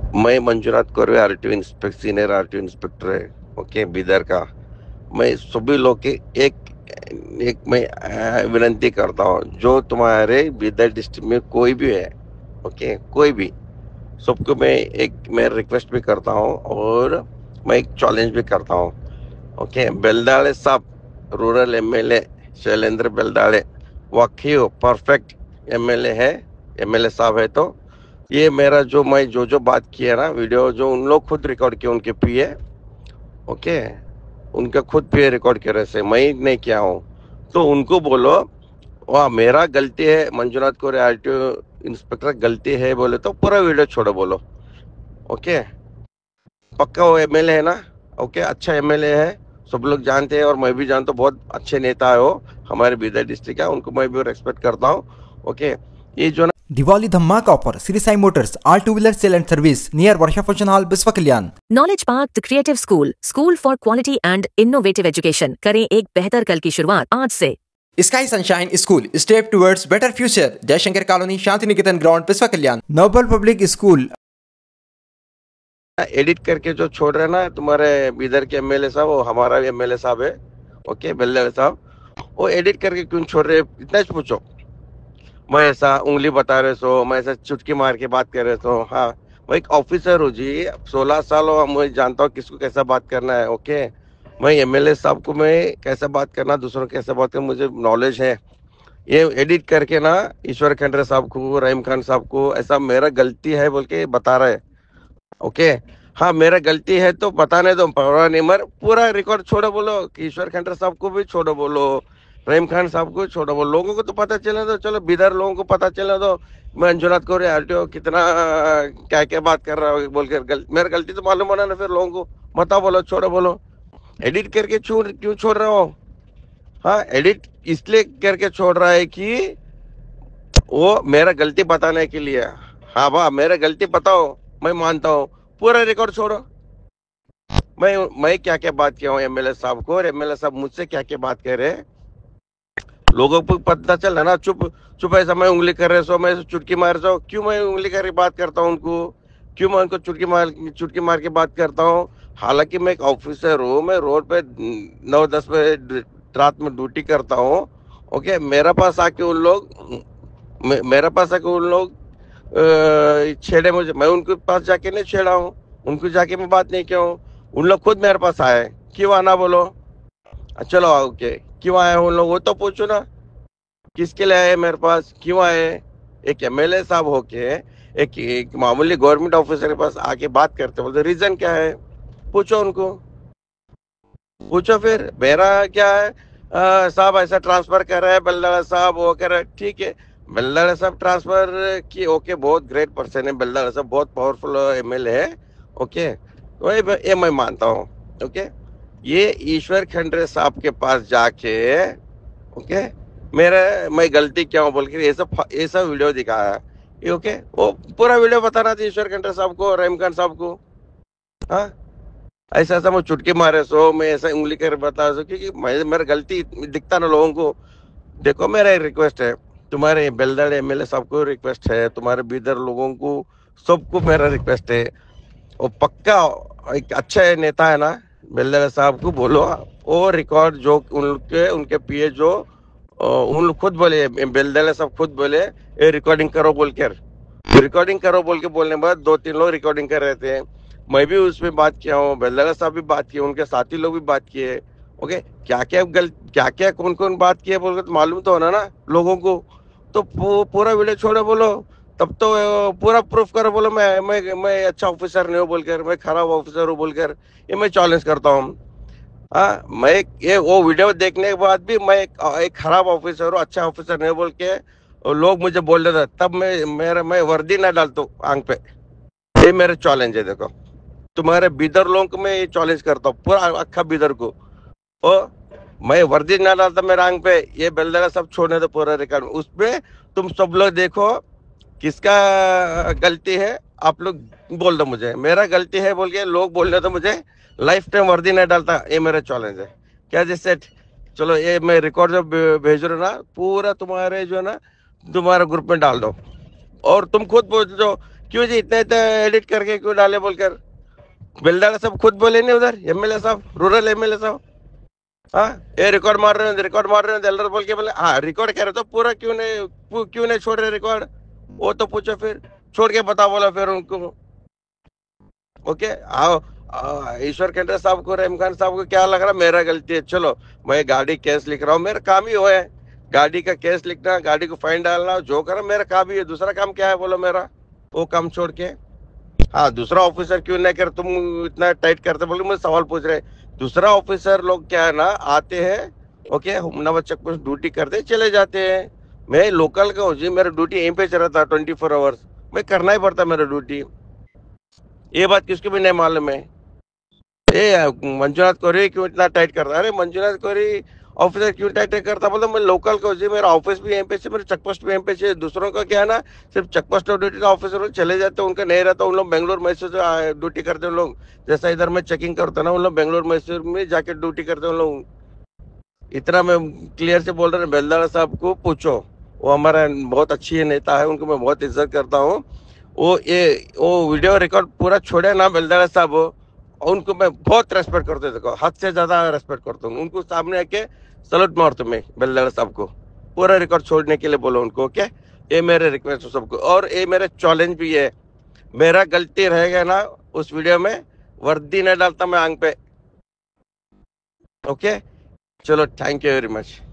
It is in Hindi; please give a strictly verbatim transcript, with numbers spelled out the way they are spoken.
मैं Manjunath Korve RTO inspector senior RTO inspector है, ओके, बीदर का। मैं सभी लोग के एक एक मैं अ, विनती करता हूँ, जो तुम्हारे बीदर डिस्ट्रिक्ट में कोई भी है, ओके, कोई भी, सबको मैं एक मैं रिक्वेस्ट भी करता हूँ और मैं एक चैलेंज भी करता हूँ, ओके। बेलदाड़े साहब, रूरल एमएलए शैलेंद्र बेलदाड़े, वाकई परफेक्ट एमएलए है, एमएलए साहब है। तो ये मेरा जो मैं जो जो बात किया ना, वीडियो जो उन लोग खुद रिकॉर्ड किए, उनके पीए, ओके, उनका खुद पीए रिकॉर्ड करे से मैं नहीं किया हूँ। तो उनको बोलो, वाह मेरा गलती है, मंजुनाथ कोरे आरटीओ इंस्पेक्टर गलती है बोले तो पूरा वीडियो छोड़ो बोलो, ओके। पक्का वो एमएलए है ना, ओके, अच्छा एमएलए है, सब लोग जानते हैं और मैं भी जानता हूँ, बहुत अच्छे नेता है वो, हमारे बीदर डिस्ट्रिक्ट का, उनको मैं भी रेस्पेक्ट करता हूँ, ओके। ये जो दिवाली धमाका offer Shri Sai motors all two wheeler sale and service near Varsha function hall Biswa Kalyan. Knowledge park the creative school, school for quality and innovative education. करें एक बेहतर कल की शुरुआत आज से। Sky sunshine school step towards better future, Jaishankar colony, Shanti Niketan ground, Biswa Kalyan. Noble public school edit करके जो छोड़ रहे ना तुम्हारे बीदर के एमएलए साहब, वो हमारा भी एमएलए साहब है, ओके, बेल्ले साहब, वो एडिट करके क्यों छोड़ रहे, इतना ही पूछो। मैं ऐसा उंगली बता रहे सो, मैं ऐसा चुटकी मार के बात कर रहे सो, हाँ, मैं एक ऑफिसर हूँ जी, सोलह साल हो, मैं जानता हूँ किसको कैसा बात करना है, ओके। मैं एमएलए साहब को मैं कैसा बात करना, दूसरों को कैसा बात करना मुझे नॉलेज है। ये एडिट करके ना ईश्वर खंडरे साहब को, रहीम खान साहब को ऐसा मेरा गलती है बोल के बता रहे, ओके। हाँ मेरा गलती है तो बताने दो, परवाह नहीं, मर पूरा रिकॉर्ड छोड़ो बोलो कि ईश्वर खंडर साहब को भी छोड़ो बोलो, रहीम खान साहब को छोड़ो बोलो, लोगों को तो पता चले दो, चलो बिदर लोगों को पता चले दो मंजुनाथ कोरे आरटीओ कितना क्या क्या बात कर रहा है बोल कर, गल, मेरा गलती तो मालूम होना ना, फिर लोगों को मत बोलो, छोड़ो बोलो। एडिट करके क्यों क्यों छोड़ रहे हो? हाँ, एडिट इसलिए करके छोड़ रहा है कि वो मेरा गलती बताने के लिए। हाँ बा, मेरा गलती बताओ, मैं मानता हूँ, पूरा रिकॉर्ड छोड़ो। मैं मैं क्या क्या बात किया हूँ एमएलए साहब को, और एमएलए साहब मुझसे क्या क्या बात कर रहे हैं, लोगों को पता चल रहा ना। चुप चुप ऐसा मैं उंगली कर रहे सो, मैं चुटकी मार सो, क्यों मैं उंगली कर बात करता हूँ उनको, क्यों मैं उनको चुटकी मार चुटकी मार के बात करता हूँ? हालांकि मैं एक ऑफिसर हूँ, मैं रोड पे नौ दस बजे रात में ड्यूटी करता हूँ, ओके। मेरा पास आके उन लोग मे, मेरा पास आके उन लोग छेड़े मुझे, मैं उनके पास जाके नहीं छेड़ा हूँ, उनको जाके मैं बात नहीं किया हूँ, उन लोग खुद मेरे पास आए, क्यों आना बोलो? चलो ओके, क्यों आए उन लोग वो तो पूछो ना, किसके लिए आए मेरे पास, क्यों आए? एक एमएलए साहब होके एक, एक मामूली गवर्नमेंट ऑफिसर के पास आके बात करते, बोलते रीजन क्या है, पूछो उनको, पूछो। फिर मेरा क्या है, साहब ऐसा ट्रांसफर कर रहे हैं बल्ला साहब, वो कर रहे, ठीक है, बल्ला साहब ट्रांसफर की, ओके, बहुत ग्रेट पर्सन है बल्ला साहब, बहुत पावरफुल एमएलए है, ओके, तो ये, ये मैं मानता हूँ, ओके। ये ईश्वर खंडरे साहब के पास जाके, ओके, मेरा मैं गलती क्या हूँ बोल के ये सब ये सब वीडियो दिखाया है, ओके। वो पूरा वीडियो बताना था ईश्वर खंडरे साहब को, रहीम खान साहब को। हाँ, ऐसा ऐसा मैं चुटकी मारे सो, मैं ऐसा उंगली कर बता सो, क्योंकि मैं मेरा गलती दिखता ना लोगों को। देखो मेरा एक रिक्वेस्ट है, तुम्हारे बेलदड़ एमएलए साहब को रिक्वेस्ट है, तुम्हारे बीदर लोगों को सबको मेरा रिक्वेस्ट है, वो पक्का एक अच्छा नेता है ना, बेलदड़ साहब को बोलो, वो रिकॉर्ड जो उनके उनके पीए जो उन खुद बोले, बेलदड़ साहब खुद बोले ये रिकॉर्डिंग करो बोल कर, रिकॉर्डिंग करो बोल के बोलने के बाद दो तीन लोग रिकॉर्डिंग कर रहे थे, मैं भी उसमें बात किया हूँ, बेलदड़ साहब भी बात किए, उनके साथी लोग भी बात किए, ओके। क्या क्या गल क्या क्या कौन कौन बात किए बोल तो मालूम तो होना ना लोगों को। तो पूरा वीडियो छोड़ो बोलो, तब तो पूरा प्रूफ करो बोलो, मैं मैं मैं अच्छा ऑफिसर नहीं हूँ बोलकर, मैं खराब ऑफिसर हूँ बोलकर, ये मैं चैलेंज करता हूँ। हाँ, मैं ये वो वीडियो देखने के बाद भी मैं एक, एक खराब ऑफिसर हूँ, अच्छा ऑफिसर नहीं बोल के लोग मुझे बोल रहे थे, तब मैं मेरा मैं वर्दी ना डालता हूँ आंख पे। ये मेरा चैलेंज है, देखो तुम्हारे बीदर लोगों को मैं ये चैलेंज करता हूँ, पूरा अक्खा बीदर को, ओ मैं वर्दी ना डालता मेरे आंख पे, ये बेलदड़ा सब छोड़ने दो पूरा रिकॉर्ड, उसमें तुम सब लोग देखो किसका गलती है, आप लोग बोल दो मुझे, मेरा गलती है बोल के लोग बोल रहे तो मुझे लाइफ टाइम वर्दी नहीं डालता, ये मेरा चैलेंज है। क्या जी सेट? चलो ये मैं रिकॉर्ड जो भेज रहा हूँ ना, पूरा तुम्हारे जो है ना तुम्हारे ग्रुप में डाल दो, और तुम खुद बोल दो क्यों जी इतना इतना एडिट करके क्यों डाले बोलकर? बेलदाड़ा सब खुद बोले नहीं उधर, एमएलए साहब, रूरल एमएलए साहब, हाँ ये रिकॉर्ड मार रहे हैं, रिकॉर्ड मार रहे हैं, एल्डर बोल के बोले हाँ रिकॉर्ड कह रहे तो पूरा क्यों नहीं क्यों नहीं छोड़ रहे रिकॉर्ड? वो तो पूछो फिर, छोड़ के बता बोला फिर उनको। ओके आओ, ईश्वर खंडे साहब को, रहीम खान साहब को क्या लग रहा मेरा गलती है? चलो मैं गाड़ी केस लिख रहा हूँ, मेरा काम ही वो है, गाड़ी का केस लिखना, गाड़ी को फाइन डालना, जो करा मेरा काम ही है, दूसरा काम क्या है बोलो मेरा? वो काम छोड़ के हाँ दूसरा ऑफिसर क्यों नहीं कर, तुम इतना टाइट करते बोले मुझे सवाल पूछ रहे। दूसरा ऑफिसर लोग क्या है ना, आते हैं okay Humnabad check post duty करते चले जाते हैं। मैं लोकल का हूँ जी, मेरा ड्यूटी यहीं पे चल रहा था ट्वेंटी फोर आवर्स, मैं करना ही पड़ता मेरा ड्यूटी। ये बात किसको भी नहीं मालूम है। ए मंजुनाथ कोहरी क्यों इतना टाइट करता है? अरे मंजुनाथ कोहरी ऑफिसर क्यों टाइट करता? मतलब मैं लोकल को जी, मेरा ऑफिस भी यहीं पे से, मेरे चेकपोस्ट भी यहीं पे से। दूसरों का क्या है ना, सिर्फ चेकपोस्ट और ड्यूटी का ऑफिसर चले जाते हैं, उनका नहीं रहता, उन लोग बेंगलोर मैसूर ड्यूटी करते हैं लोग। जैसा इधर मैं चेकिंग करता ना, उन लोग बेंगलोर मैसूर में जाके ड्यूटी करते हैं लोग। इतना मैं क्लियर से बोल रहा हूँ, बेलदाड़ा साहब को पूछो, वो हमारा बहुत अच्छी नेता है, उनको मैं बहुत इज्जत करता हूँ। वो ये वो वीडियो रिकॉर्ड पूरा छोड़े ना बेलदाड़ा साहब, उनको मैं बहुत रेस्पेक्ट करता हूँ, देखो हद से ज्यादा रेस्पेक्ट करता हूँ उनको। सामने आके सलूट मारता हूँ मैं बेलदाड़ा साहब को, पूरा रिकॉर्ड छोड़ने के लिए बोलो उनको। ओके ये मेरे रिक्वेस्ट है सबको, और ये मेरे चैलेंज भी है, मेरा गलती रहेगा ना उस वीडियो में, वर्दी नहीं डालता मैं आंग पे। ओके चलो थैंक यू वेरी मच।